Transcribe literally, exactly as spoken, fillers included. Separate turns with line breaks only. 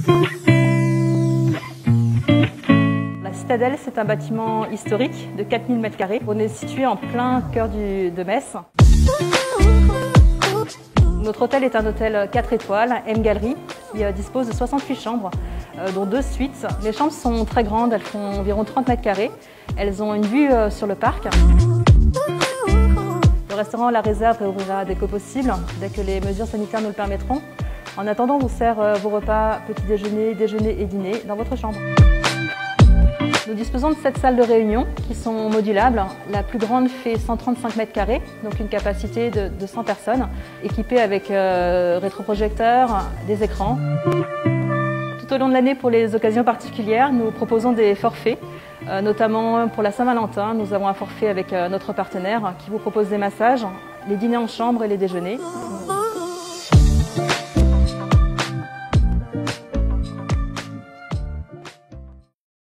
La Citadelle, c'est un bâtiment historique de quatre mille mètres carrés. On est situé en plein cœur du, de Metz. Notre hôtel est un hôtel quatre étoiles, M Gallery, qui dispose de soixante-huit chambres, dont deux suites. Les chambres sont très grandes, elles font environ trente mètres carrés. Elles ont une vue sur le parc. Le restaurant La Réserve réouvrira dès que possible, dès que les mesures sanitaires nous le permettront. En attendant, on vous sert vos repas, petit déjeuner, déjeuner et dîner dans votre chambre. Nous disposons de sept salles de réunion qui sont modulables. La plus grande fait cent trente-cinq mètres carrés, donc une capacité de, de cent personnes, équipée avec euh, rétroprojecteurs, des écrans. Tout au long de l'année, pour les occasions particulières, nous proposons des forfaits, euh, notamment pour la Saint-Valentin. Nous avons un forfait avec euh, notre partenaire qui vous propose des massages, les dîners en chambre et les déjeuners.